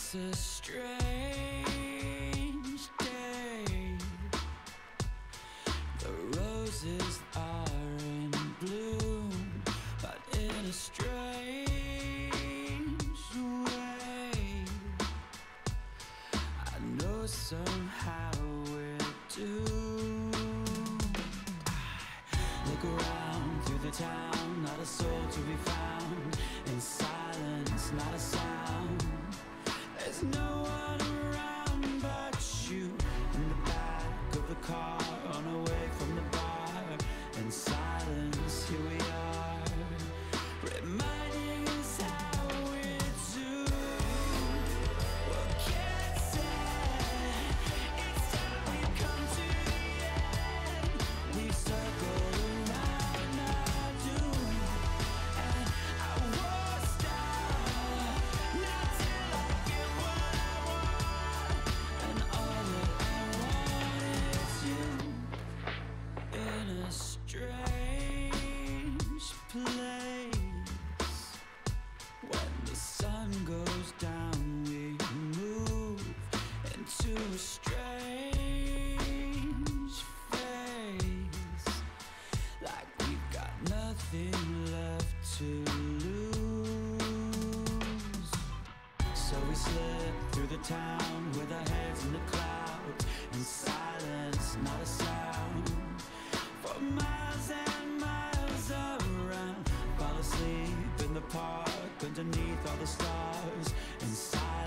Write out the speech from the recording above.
It's a strange day. The roses are in bloom, but in a strange way. I know somehow we're doomed. Look around through the town, not a soul to be found. In silence, not a sound. There's no one around but you. In the back of the car, on our way from the bar. In silence, here we are, reminding us how we're doomed. What can I say? It's time we've come to the end. We've circled around our doom, and I won't stop, not till I get what I want. And all that I want is you. In a strange place, when the sun goes down, we move into a strange phase, like we've got nothing left to lose. So we slip through the town with our heads in the clouds, in silence, not a sound. For miles and miles around, fall asleep in the park underneath all the stars. In silence,